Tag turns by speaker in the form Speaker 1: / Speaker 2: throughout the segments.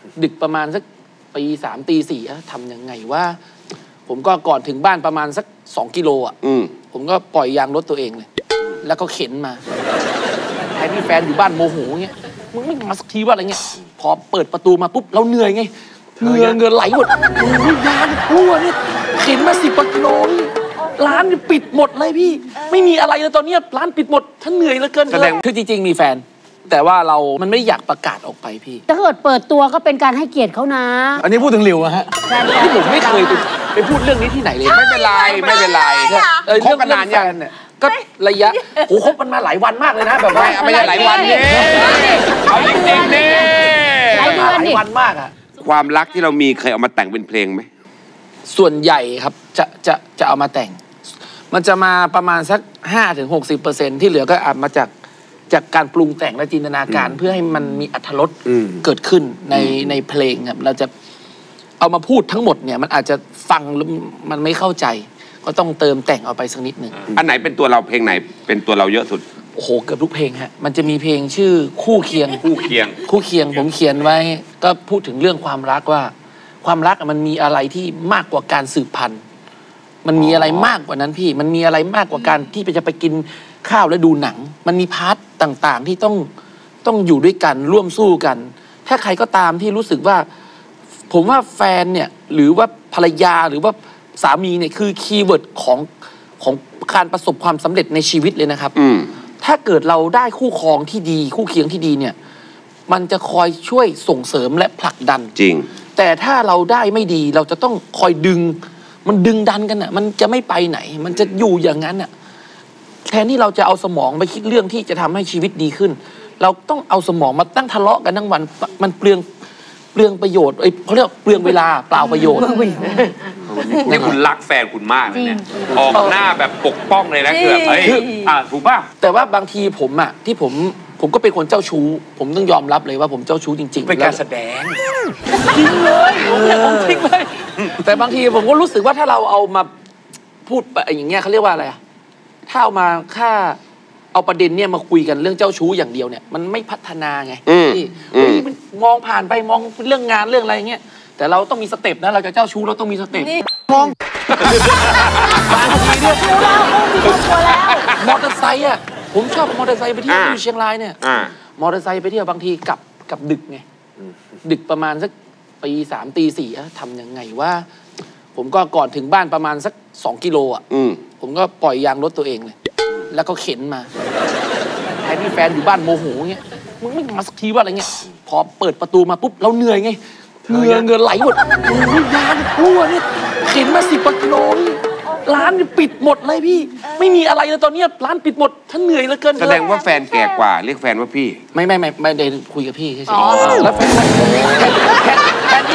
Speaker 1: ดึกประมาณสักตีสามตีสี่ทำยังไงว่าผมก็ก่อนถึงบ้านประมาณสัก2 กิโลอ่ะผมก็ปล่อยยางรถตัวเองเลยแล้วก็เข็นมาแทนที่แฟนอยู่บ้านโมโหเงี้ยมึงไม่มาสักทีว่าอะไรเงี้ยพอเปิดประตูมาปุ๊บเราเหนื่อยไงเหงื่อไหลหมดยางรั่วเนี่ยเข็นมา10 กว่ากิโลร้านปิดหมดเลยพี่ไม่มีอะไรเลยตอนนี้ร้านปิดหมดท่านเหนื่อยเหลือเกินแสดงคือจริงๆมีแฟนแต่ว่ามันไม่อยากประกาศออกไปพี่
Speaker 2: ถ้าเกิดเปิดตัวก็เป็นการให้เกียรติเขานะ
Speaker 3: อันนี้พูดถึงหลิวอะฮะ
Speaker 1: ที่ผมไม่เคยไปพูดเรื่องนี้ที่ไหนเลย
Speaker 4: ไม่เป็นไรไม่เป็นไรคบกันนานยัง
Speaker 1: เนี่ยก็ระยะคบกันมาหลายวันมากเลยนะแบบ
Speaker 4: ไม่ใช่หลายวันนี่เอาจริงๆนี่
Speaker 1: หลายวันมากอะ
Speaker 4: ความรักที่เรามีเคยเอามาแต่งเป็นเพลงไหม
Speaker 1: ส่วนใหญ่ครับจะเอามาแต่งมันจะมาประมาณสัก 5-60% ที่เหลือก็อาจมาจากการปรุงแต่งและจินตนาการเพื่อให้มันมีอรรถรสเกิดขึ้นในเพลงครับเราจะเอามาพูดทั้งหมดเนี่ยมันอาจจะฟังแล้วมันไม่เข้าใจก็ต้องเติมแต่งเอาไปสักนิดหนึ่ง
Speaker 4: อันไหนเป็นตัวเราเพลงไหนเป็นตัวเราเยอะสุด
Speaker 1: โอ้โหเกือบทุกเพลงฮะมันจะมีเพลงชื่อคู่เคียงผมเขียนไว้ก็พูดถึงเรื่องความรักว่าความรักมันมีอะไรที่มากกว่าการสืบพันธุ์มันมีอะไรมากกว่านั้นพี่มันมีอะไรมากกว่าการที่จะไปกินข้าวแล้วดูหนังมันมีพาร์ทต่างๆที่ต้องอยู่ด้วยกันร่วมสู้กันถ้าใครก็ตามที่รู้สึกว่าผมว่าแฟนเนี่ยหรือว่าภรรยาหรือว่าสามีเนี่ยคือคีย์เวิร์ดของการประสบความสำเร็จในชีวิตเลยนะครับถ้าเกิดเราได้คู่ครองที่ดีคู่เคียงที่ดีเนี่ยมันจะคอยช่วยส่งเสริมและผลักดัน
Speaker 4: จริง
Speaker 1: แต่ถ้าเราได้ไม่ดีเราจะต้องคอยดึงดันกันอ่ะมันจะไม่ไปไหนมันจะอยู่อย่างนั้นอ่ะแทนที่เราจะเอาสมองไปคิดเรื่องที่จะทำให้ชีวิตดีขึ้นเราต้องเอาสมองมาตั้งทะเลาะกันทั้งวันมันเปลืองประโยชน์เขาเรียกเปลืองเวลาเปล่าประโยชน์
Speaker 4: นี่คุณรักแฟนคุณมากเลยเนี่ยออกหน้าแบบปกป้องเลยนะคือแบบถูกป่ะ
Speaker 1: แต่ว่าบางทีผมอ่ะที่ผมก็เป็นคนเจ้าชู้ผมต้องยอมรับเลยว่าผมเจ้าชู้จริงๆ
Speaker 4: เป็นการแสดง
Speaker 1: จริงเลยผมจริงเลยแต่บางทีผมก็รู้สึกว่าถ้าเราเอามาพูดอย่างเงี้ยเขาเรียกว่าอะไรอะถ้าเอามาเอาประเด็นเนี่ยมาคุยกันเรื่องเจ้าชู้อย่างเดียวเนี่ยมันไม่พัฒนาไงที่มองผ่านไปมองเรื่องงานเรื่องอะไรเงี้ยแต่เราต้องมีสเต็ปนะเราจะเจ้าชู้เราต้องมีสเต็ปมองบางทีเนี่ยมอเตอร์ไซค์อะผมชอบมอเตอร์ไซค์ไปเที่ยวที่เชียงรายเนี่ยมอเตอร์ไซค์ไปเที่ยวบางทีกลับดึกไงดึกประมาณสักตีสามตีสี่ทำยังไงว่าผมก็ก่อนถึงบ้านประมาณสัก2 กิโลอ่ะผมก็ปล่อยยางรถตัวเองเลยแล้วก็เข็นมาแทนที่แฟนอยู่บ้านโมโหเงี้ยมึงไม่มาสักทีว่าอะไรเงี้ยพอเปิดประตูมาปุ๊บเราเหนื่อยไงเหงื่อไหลหมดยางรั่วเนี่ยเข็นมา10 กว่ากิโลร้านปิดหมดเลยพี่ไม่มีอะไรเลยตอนนี้ร้านปิดหมดท่านเหนื่อยเหลือเกิน
Speaker 4: แสดงว่าแฟนแก่กว่าเรียกแฟนว่าพี่
Speaker 1: ไม่ได้คุยกับพี่ใช่ไหมแล้วแฟนแทน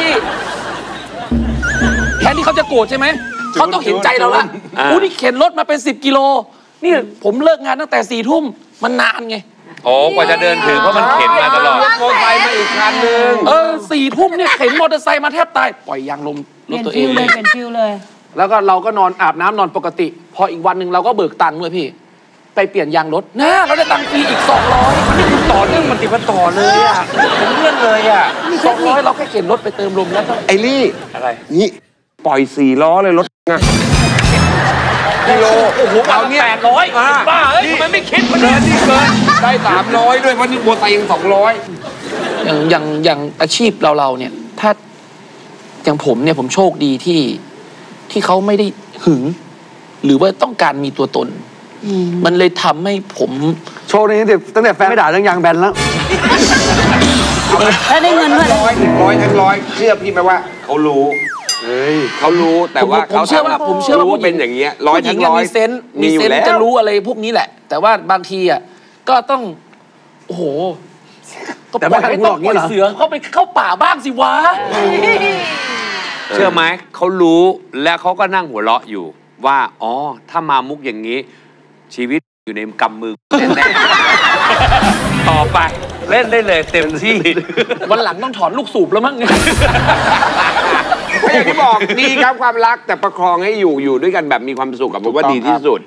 Speaker 1: ที่เขาจะโกรธใช่ไหมเขาต้องเห็นใจเราละอู้นี่เข็นรถมาเป็น10 กิโลนี่ผมเลิกงานตั้งแต่4 ทุ่มมันนานไง
Speaker 4: โอ้กว่าจะเดินถึงเพราะมันเข็นมาตลอดมอเตอร์ไซค์มาอีกคันนึง
Speaker 1: 4 ทุ่มเนี่ยเข็นมอเตอร์ไซค์มาแทบตายปล่อยยางลมรถตัวเอง
Speaker 2: เลยเป็นฟิวเลย
Speaker 1: แล้วก็เราก็นอนอาบน้ำนอนปกติพออีกวันหนึ่งเราก็เบิกตังค์ด้วยพี่ไปเปลี่ยนยางรถเราได้ตังค์ฟรีอีก200
Speaker 4: นี่คุณต่อเนื่องมันติดมันต่อเลยอ่ะผมเลื่อนเลยอ่ะ
Speaker 1: 200เราแค่เข็นรถไปเติมลมแล้วก็
Speaker 4: ไอรี่อะไรนี่ปล่อย4 ล้อเลยรถไงกิโล
Speaker 1: โอ้โหเอาเนี่ย800บ้าเอ้ยทำไมไม่คิดมันเนี่ย
Speaker 4: ที่เกินได้300ด้วยวันนี้บัวไตยัง200
Speaker 1: อย่างอาชีพเราเนี่ยถ้าอย่างผมเนี่ยผมโชคดีที่เขาไม่ได้หึงหรือว่าต้องการมีตัวตนมันเลยทำให้ผม
Speaker 3: โชคดีตั้งแต่แฟนไม่ด่าเรื่องยางแบนแล้ว
Speaker 2: แล้วได้เงินด้วย
Speaker 4: 100เชื่อพี่ไหมว่าเขารู้เขารู้แต่ว่า
Speaker 1: ผมเชื่อว่า
Speaker 4: เป็นอย่างเงี้ย
Speaker 1: 100มีเซนส์จะรู้อะไรพวกนี้แหละแต่ว่าบางทีอ่ะก็ต้องโอ้โหก็ปล่อยให้ต้องปล่อยเสือเขาไปเข้าป่าบ้างสิวะ
Speaker 4: เชื่อไหมเขารู้และเขาก็นั่งหัวเราะอยู่ว่าอ๋อถ้ามามุกอย่างนี้ชีวิตอยู่ในกำมือแน่ๆต่อไปเล่นได้เลยเต็มที่
Speaker 1: วันหลังต้องถอนลูกสูบแล้วมั้ง
Speaker 4: ไม่อย่างที่บอกดีครับความรักแต่ประคองให้อยู่ด้วยกันแบบมีความสุขกับผมว่าดีที่สุด